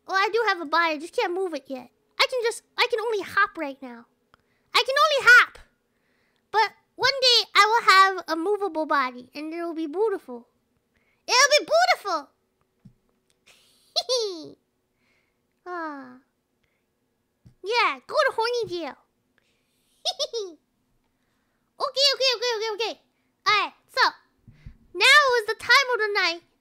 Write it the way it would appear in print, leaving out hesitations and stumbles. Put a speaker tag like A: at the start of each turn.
A: Well, I do have a body. I just can't move it yet. I can only hop right now. I can only hop. But one day I will have a movable body, and it will be beautiful. It'll be beautiful. Ah. Yeah, go to horny jail. Okay. Alright, so now is the time of the night